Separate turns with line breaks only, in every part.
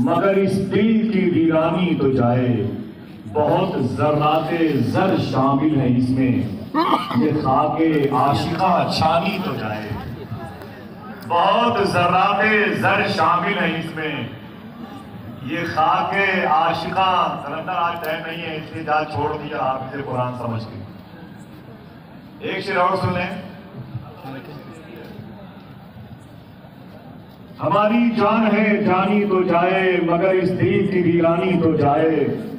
मगर इस दिल की वीरानी तो जाए, बहुत ज़र्राते ज़र शामिल है इसमें, ये खाके आशिका छानी तो जाए। बहुत ज़र्राते ज़र शामिल है इसमें, ये खाके आशिका। कलंदर आज टाइम नहीं है इसलिए जा छोड़ दिया हाफिज़ कुरान समझ के। एक शेर और सुन लें। हमारी जान है जानी तो जाए, मगर इस दिल की वीरानी तो जाए।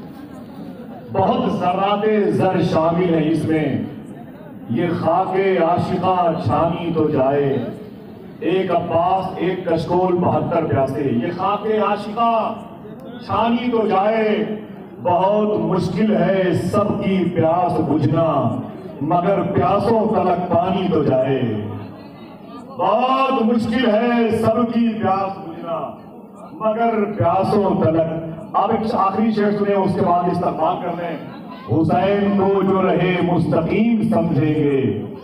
बहुत ज़र्राते ज़र शामिल है इसमें, ये खाके आशिका छानी तो जाए। एक अब्बास एक कशकोल 72 प्यासे, ये खाके आशिका छानी तो जाए। बहुत मुश्किल है सबकी प्यास बुझना, मगर प्यासों तलक पानी तो जाए। बहुत मुश्किल है सबकी प्यास बुझना, मगर प्यासों तलक। आप एक आखिरी शेर सुने, उसके बाद इस्तक़बाल कर लें। हुसैन को जो रहे मुस्तकीम समझेंगे।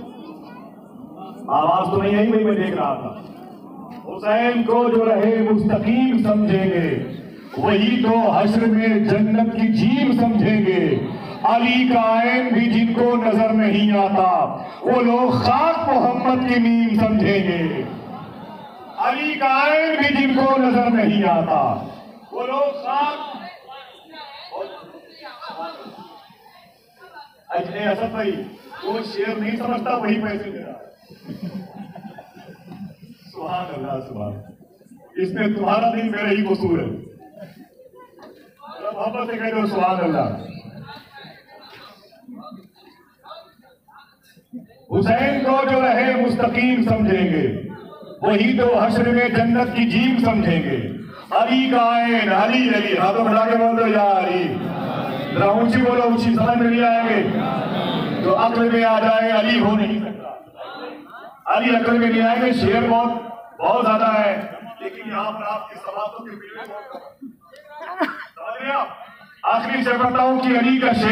आवाज तो नहीं आई भाई, मैं देख रहा था। हुसैन को जो रहे मुस्तकीम समझेंगे, वही तो हश्र में जन्नत की झीम समझेंगे। अली का ऐन भी जिनको नजर नहीं आता, वो लोग खाक मोहम्मद की नीम समझेंगे। अली का ऐन भी जिनको नजर नहीं आता, वो लोग खाक। अजय असद भाई, वो शेर नहीं समझता वही पैसे दे रहा। सुभान अल्लाह, सुभान। इसमें तुम्हारा दिन मेरा ही कसूर है। मोहब्बत से कह दो सुभान अल्लाह। हुसैन को जो रहे मुस्तकीम समझेंगे, वही तो हश्र में जन्नत की जीम समझेंगे। अली का ऐन, अली अली, हाथों बढ़ा के बोल दो या अली। जरा ऊंची बोलो, ऊंची, समझ में नहीं आएंगे तो अक्ल में आ जाए अली हो नहीं सकता। अली अक्ल में नहीं आएंगे। शेर बहुत बहुत ज्यादा है, लेकिन यहाँ पर आपकी सवालों के समझ रहे आप। आखिरी से पढ़ता हूं कि अली का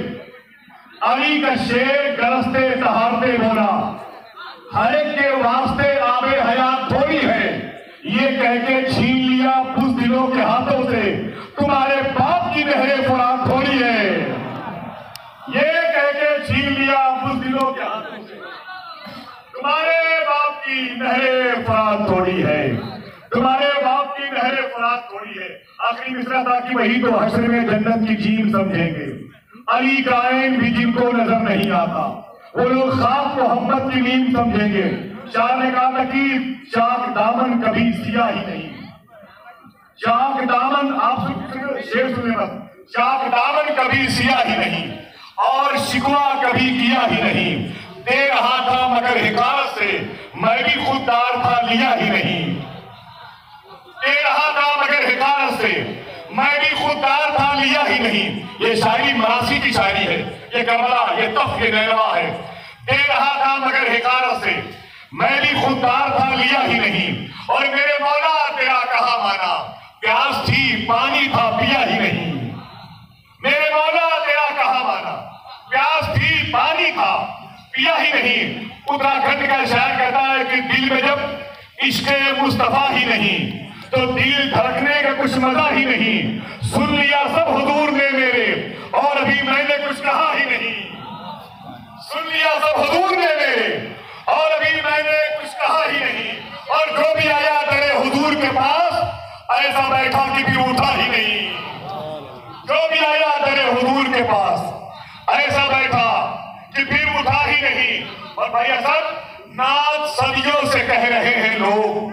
शेर गरजते तहारते बोला, हर एक के वास्ते आबे हयात थोड़ी है, ये कह के छीन लिया बुज़दिलों के हाथों से, तुम्हारे बाप की नहरे फुरात थोड़ी है। ये कह के छीन लिया बुज़दिलों के हाथों से, तुम्हारे बाप की नहरे फुरात थोड़ी है, तुम्हारे बाप की नहरे फुरात थोड़ी है। आखिरी मिसरा था कि वही तो हश्र में जन्नत की झीम समझेंगे। अली का ऐन भी जिनको नजर नहीं आता, वो लोग खाक मोहम्मद की नीम समझेंगे। शाह ने कहा था कि चाक दामन कभी सिया ही नहीं। चाक दामन, आप शेर सुने बस। चाक दामन कभी सिया ही नहीं, और शिकवा कभी किया ही नहीं। दे रहा था मगर हिकारत से, मैं भी खुददार था लिया ही नहीं। दे रहा था मगर हिकारत से, मैं भी खुददार था लिया ही नहीं। ये शायरी मरासी की शायरी है, ये करबला, ये तफ, ये नैनवा है। दे रहा था मगर हिकारत से, मैं भी खुददार था लिया ही नहीं। और मेरे मौला तेरा कहा माना, प्यास थी पानी था पिया ही नहीं। मेरे मौला तेरा कहा माना, प्यास थी पानी था पिया ही नहीं। उत्तराखंड का शायर कहता है कि दिल में जब इश्क़ मुस्तफा ही नहीं, तो दिल धड़कने का कुछ मजा ही नहीं। सुन लिया सब हुजूर ने मेरे, और अभी मैंने कुछ कहा ही नहीं। सुन लिया सब हुजूर ने मेरे, और अभी मैंने कुछ कहा ही नहीं। और जो भी आया तेरे हुजूर के पास, ऐसा बैठा कि भी उठा ही नहीं। जो भी आया तेरे हुजूर के पास, ऐसा बैठा कि फिर उठा ही नहीं। और भाई असद, नात सदियों से कह रहे हैं लोग,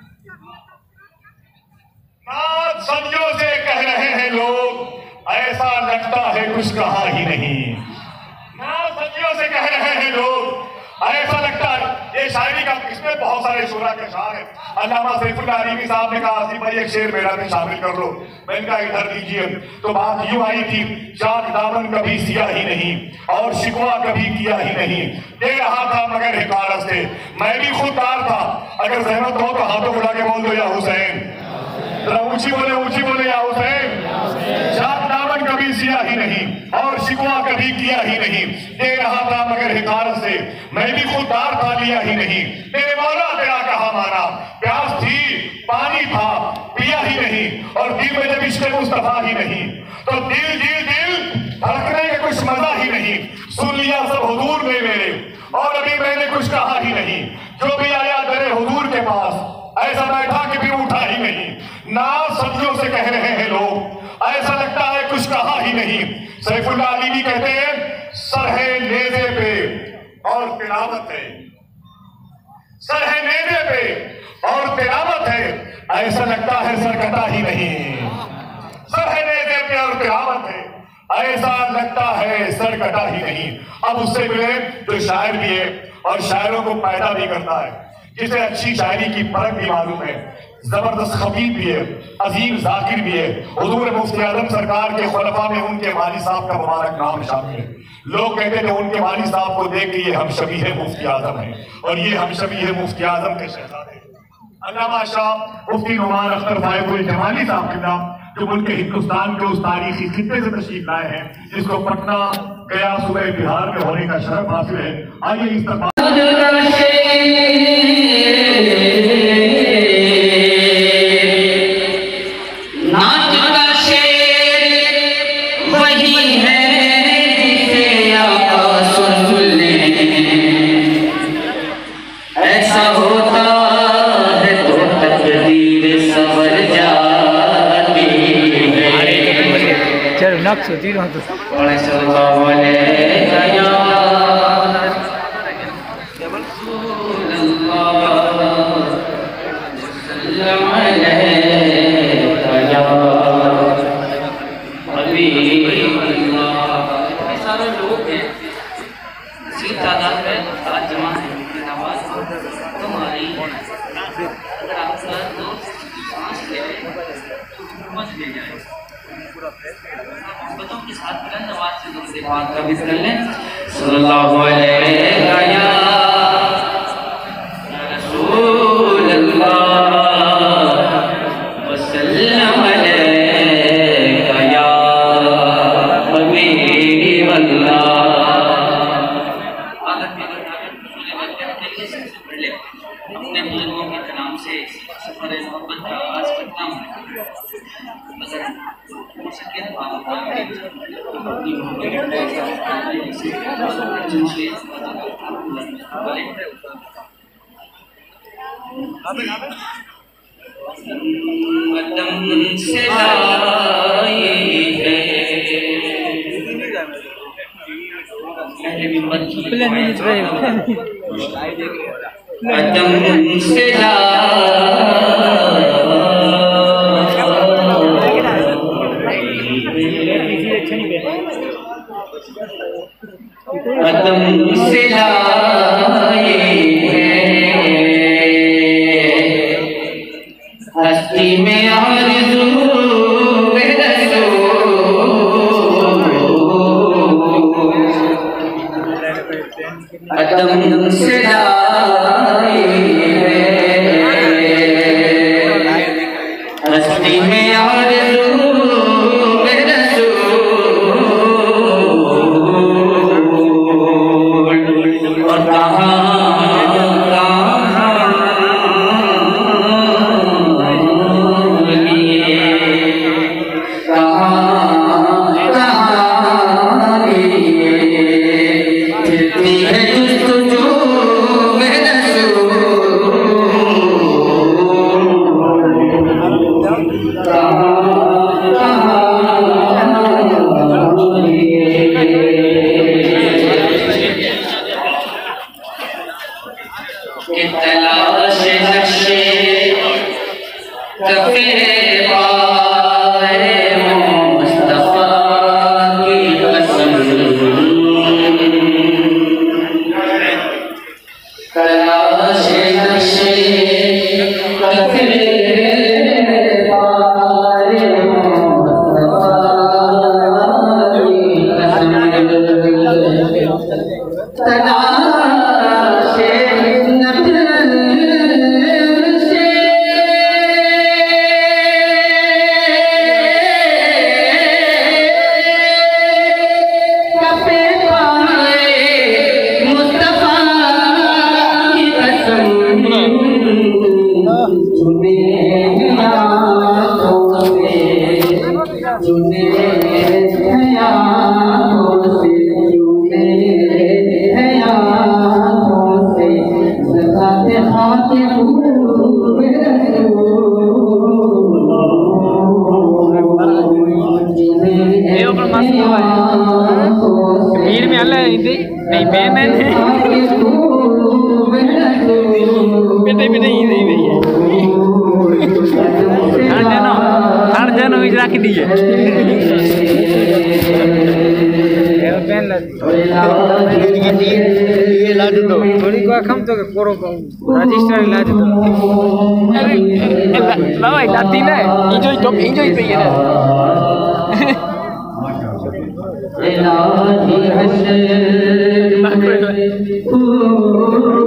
नात सदियों से कह रहे हैं लोग, ऐसा लगता है कुछ कहा ही नहीं। नात सदियों से कह रहे हैं लोग, ऐसा लगता है। ये शायरी का, इसमें बहुत सारे शुरा के शार हैं। अल्लामा सैफुल्लाह अरीमी साहब ने कहा, आसिफ भाई एक शेर मेरा भी शामिल कर लो। मैंने कहा इधर दीजिए। तो बात यूं आई थी, चाक दामन कभी सिया ही नहीं, और शिकवा कभी किया ही नहीं। दे रहा था मगर हिकारत से, मैं भी खुददार था। अगर सहमत हो तो हाथों उठा के बोल दो या हुसैन। ऊंची बोले या हुसैन। चाक दामन कभी सिया ही नहीं, और शिकवा कभी किया ही नहीं। दे रहा था मगर हिकारत से, मैं भी खुददार था लिया ही नहीं। मेरे मौला तेरा कहा माना, प्यास थी पानी था लिया ही नहीं और दिल में जब इश्क़ मुस्तफा ही नहीं तो दिल धड़कने का कुछ मजा ही नहीं। सुन लिया सब हुजूर ने मेरे और अभी मैंने कुछ कहा ही नहीं। जो भी आया दरे हुजूर के पास ऐसा बैठा कि भी उठा ही नहीं। ना सदियों से कह रहे हैं लोग, ऐसा लगता है कुछ कहा ही नहीं। सैफुल्लाह अली भी कहते हैं सर है नेज़े पे और तिलावत है, सर है नेज़े पे और तिलावत है, ऐसा लगता है सर कटा ही नहीं। सर है नेज़े पे और तिलावत है, ऐसा लगता है सर कटा ही नहीं। अब उससे मिले जो शायर भी है और शायरों को पैदा भी करता है, जिसे अच्छी शायरी की परख भी मालूम है, जबरदस्त खतीब भी है, अजीम जाकिर भी है। हुजूर मुफ्ती आजम सरकार के खुलफा में उनके वाली साहब का मुबारक नाम शामिल है। लोग कहते थे उनके वाली साहब को देख के ये हम शबीह मुफ्ती आजम है और ये हम शबीह मुफ्ती आजम के शहजादे हैं। अल्लामा शाह मुफ्ती नुमान अख्तर फायकुल जमाली साहब के नाम जो उनके हिंदुस्तान के उस तारीखी खित्ते से तशरीफ लाए हैं जिसको पटना गया सूबे बिहार में होने का शरफ हासिल है। आइए इस तरह
नक्श होती है तो
सारे लोग हैं, इसी तादाद में आज जमा है तुम्हारी ले जाए बच्चों के साथ बुलंद आवाज से दूसरे बात का विज़ कर लें। सल्लल्लाहु अलैहि या रसूल अल्लाह वसल्लम अलैका या हबीब अल्लाह। आदत में रसूल वल्द से पहले अपने बुजुर्गों के नाम से सफर मोहब्बत का आगाज करता हूँ। अगर हो सके तो आप अपनी कदम से लाई है कदम से कदम से लाए हस्ती में आरज़ू कदम से लाए हस्ती में आरज़ू
पेमेंट बेटे ये भैया खान जानो रख दिए लाजू तो थोड़ी को खम तो कोरो रजिस्टर लाजू तो अरे बाबा लाती ना एंजॉय पे ये ना